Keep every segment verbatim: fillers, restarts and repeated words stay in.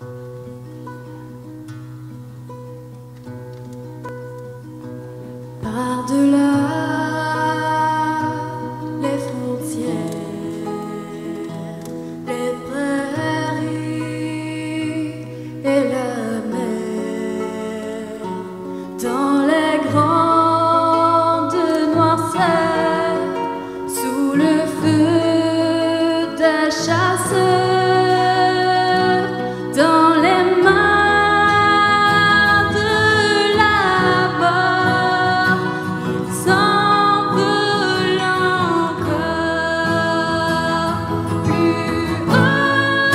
Par-delà les frontières, les prairies et la mer, dans les grandes noirceurs, sous le feu des chasseurs, dans les mains de la mort, ils s'envolent encore plus haut,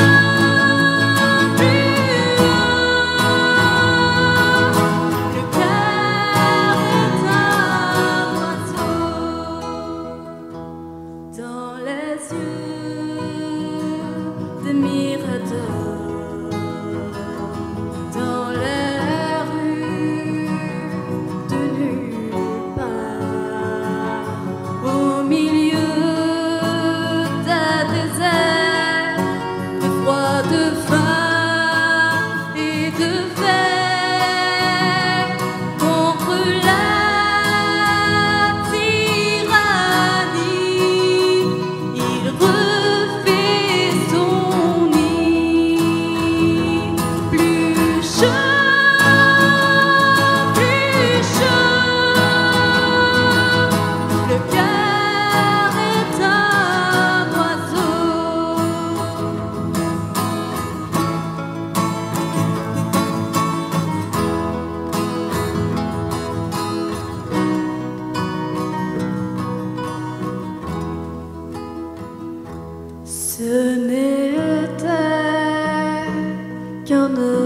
plus haut. Le cœur est un oiseau dans les yeux des miradors, dans les rues de nulle part, au milieu des déserts, de froid, de faim et de fer, contre la tyrannie, il refait son nid. Plus chaud, plus chaud, le cœur est un oiseau. Ce n'était qu'un